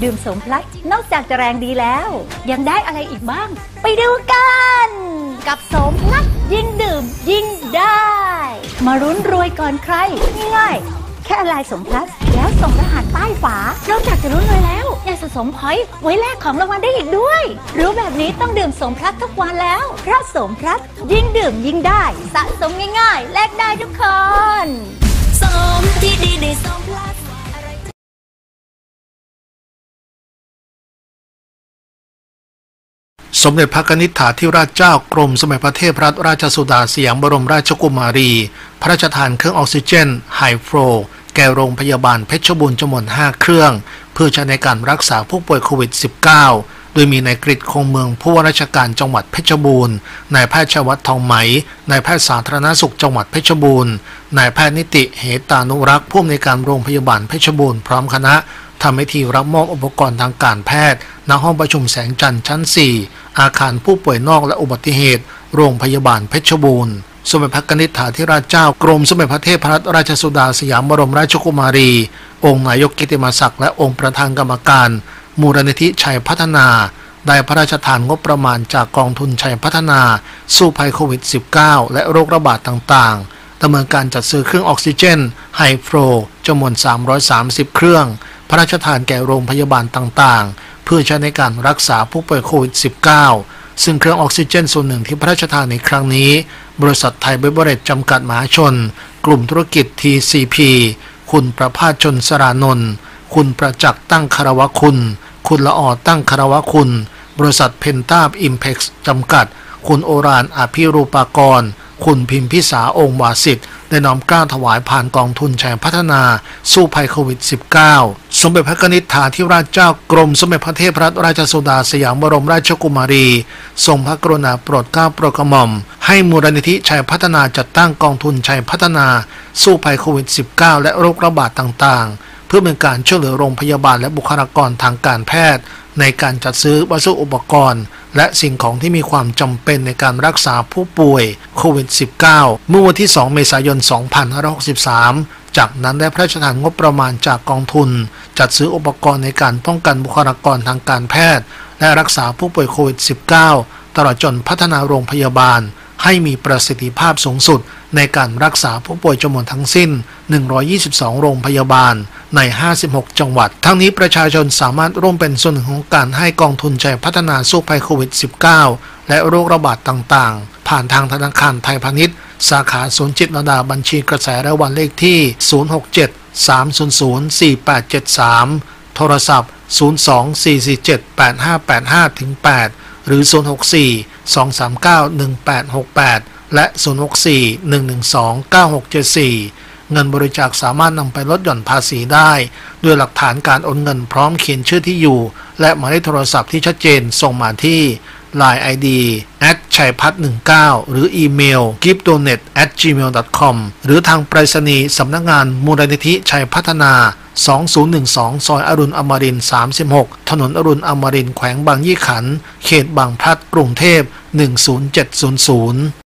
ดื่มโสมพลัสนอกจากจะแรงดีแล้วยังได้อะไรอีกบ้างไปดูกันกับโสมพลัสยิ่งดื่มยิ่งได้มารุ้นรวยก่อนใครง่ายๆแค่อะไรโสมพลัสแล้วส่งรหัสใต้ฝานอกจากจะรุ้นรวยแล้วยังสะสมพอยต์ไว้แลกของรางวัลได้อีกด้วยรู้แบบนี้ต้องดื่มโสมพลัสทุกวันแล้วเพราะโสมพลัสยิ่งดื่มยิ่งได้สะสมง่ายๆแลกได้ทุกคนโสมที่ดีในโสมพลัสสมเด็จพระนิธิถาธิราชเจ้ากรมสมเด็จพระเทพรัตนราชสุดาสยามบรมราชกุมารีพระราชทานเครื่องออกซิเจนไฮโฟลแก่โรงพยาบาลเพชรบูรณ์จำนวน5เครื่องเพื่อใช้ในการรักษาผู้ป่วยโควิด -19 โดยมีนายกฤษคงเมืองผู้ว่าราชการจังหวัดเพชรบูรณ์นายแพทย์ชัยวัฒน์ทองไหมนายแพทย์สาธารณสุขจังหวัดเพชรบูรณ์นายแพทย์นิติเหตานุรักษ์ผู้อำนวยการโรงพยาบาลเพชรบูรณ์พร้อมคณะทำพิธีรับมอบอุปกรณ์ทางการแพทย์ณห้องประชุมแสงจันทร์ชั้น 4 อาคารผู้ป่วยนอกและอุบัติเหตุโรงพยาบาลเพชรบูรณ์สมเด็จพระนิธิถาธิราชเจ้ากรมสมเด็จพระเทพรัตนราชสุดาสยามบรมราชกุมารีองค์นายกกิตติมศักดิ์และองค์ประธานกรรมการมูลนิธิชัยพัฒนาได้พระราชทานงบประมาณจากกองทุนชัยพัฒนาสู้ภัยโควิด -19 และโรคระบาดต่างๆดำเนินการจัดซื้อเครื่องออกซิเจนไฮโฟลจำนวน330เครื่องพระราชทานแก่โรงพยาบาลต่างๆเพื่อใช้ในการรักษาผู้ป่วยโควิด -19 ซึ่งเครื่องออกซิเจนส่วนหนึ่งที่พระราชทานในครั้งนี้บริษัทไทยเบเวอเรจจำกัดมหาชนกลุ่มธุรกิจ TCP คุณประภาสชนสรานนท์คุณประจักษ์ตั้งคารวะคุณละออตั้งคารวะคุณบริษัทเพนต้าอิมเพ็กซ์จำกัดคุณโอรานอภิรูปากรคุณพิมพิสาองค์วาสิทธิ์ได้น้อมเกล้าถวายผ่านกองทุนชัยพัฒนาสู้ภัยโควิด -19 สมเด็จพระนิธิถาธิราชเจ้ากรมสมเด็จพระเทพรัตนราชสุดาสยามบรมราชกุมารีทรงพระกรุณาโปรดเกล้าโปรดกระหม่อมให้มูลนิธิชัยพัฒนาจัดตั้งกองทุนชัยพัฒนาสู้ภัยโควิด -19 และโรคระบาดต่างๆเพื่อเป็นการช่วยเหลือโรงพยาบาลและบุคลากรทางการแพทย์ในการจัดซื้อวัสดุอุปกรณ์และสิ่งของที่มีความจำเป็นในการรักษาผู้ป่วยโควิด -19 เมื่อวันที่ 2 เมษายน 2563 จากนั้นได้พระราชทานงบประมาณจากกองทุนจัดซื้ออุปกรณ์ในการป้องกันบุคลากรทางการแพทย์และรักษาผู้ป่วยโควิด -19 ตลอดจนพัฒนาโรงพยาบาลให้มีประสิทธิภาพสูงสุดในการรักษาผู้ป่วยจำนวนทั้งสิ้น122โรงพยาบาลใน56จังหวัดทั้งนี้ประชาชนสามารถร่วมเป็นส่วนหนึ่งของการให้กองทุนชัยพัฒนาสู้ภัยโควิด -19 และโรคระบาดต่างๆผ่านทางธนาคารไทยพาณิชย์สาขาศูนย์จิตรลดาบัญชีกระแสรายวันเลขที่067-300-4873โทรศัพท์02-447-8585-8หรือ064-239-1868และ064-112-9674เงินบริจาคสามารถนำไปลดหย่อนภาษีได้ด้วยหลักฐานการโอนเงินพร้อมเขียนชื่อที่อยู่และหมายเลขโทรศัพท์ที่ชัดเจนส่งมาที่ LINE ID @chaipat19 หรืออีเมล giftdonate@gmail.com หรือทางไปรษณีย์สำนักงานมูลนิธิชัยพัฒนา2012ซอยอรุณอมรินทร์36ถนนอรุณอมรินทร์แขวงบางยี่ขันธ์เขตบางพลัดกรุงเทพ10700